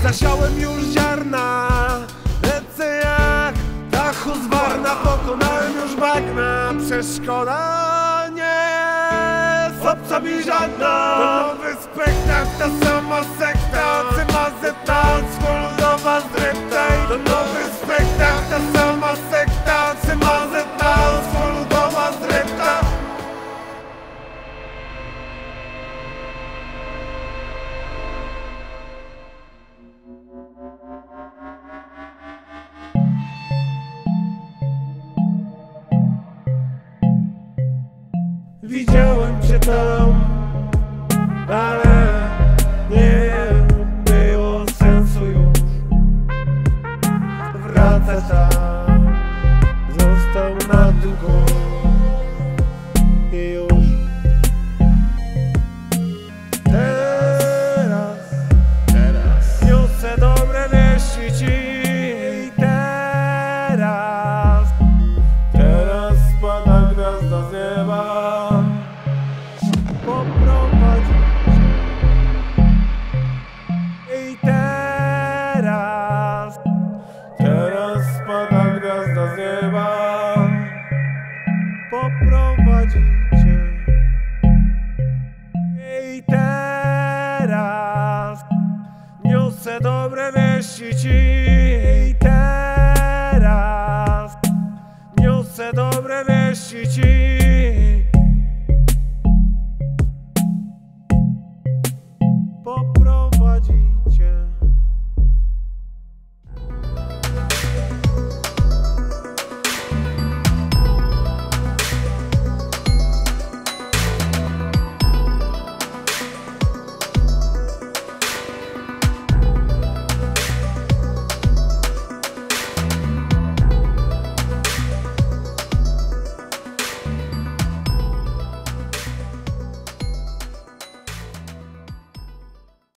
Zasiałem już ziarna, lecę jak dachu z Warna. Pokonałem już bagna, przeszkoda nie jest obca mi żadna. To nowy spektakl, ta sama sekta, CMZ, ludowa zrepta. To nowy spektakl, ta sama sekta, CMZ, ludowa zrepta. Widziałem cię tam, ale